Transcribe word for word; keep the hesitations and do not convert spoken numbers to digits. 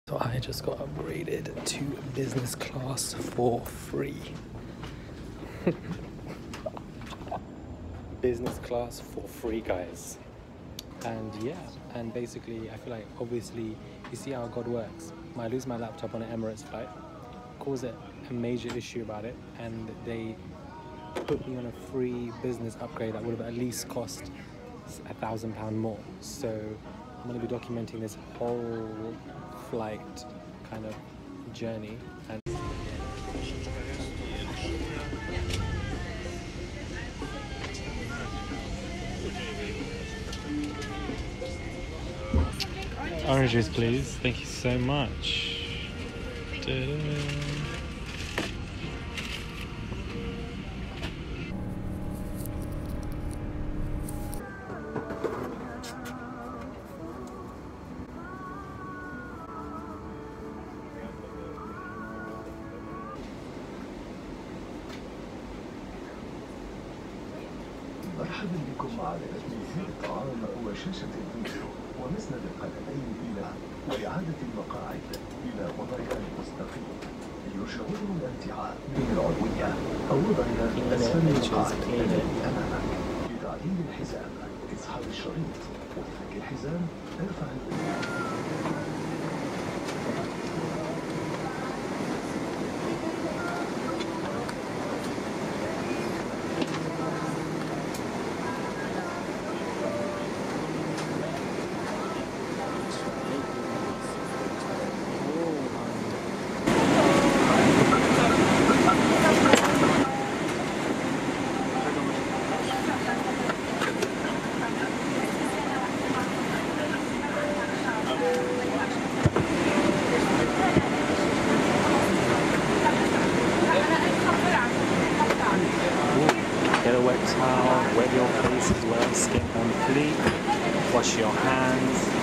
So I just got upgraded to business class for free. Business class for free, guys. And yeah, and basically I feel like obviously you see how God works. I lose my laptop on an Emirates flight, cause it a major issue about it, and they put me on a free business upgrade that would have at least cost a thousand pound more. So I'm going to be documenting this whole flight kind of journey. And oranges, please. Thank you so much. Ta-da. مرحبا بكم على تلفزيون الطعام وشاشة الفيديو ومسند القدمين إلى وإعادة المقاعد إلى وضعها المستقيم. يشاورون الانتهاء من العلوية أو وضعها أسفل المقاعد الذي أمامك. لتعديل الحزام اسحب الشريط ولفك الحزام ارفع get a wet towel, wet your face as well, skin on fleek, wash your hands.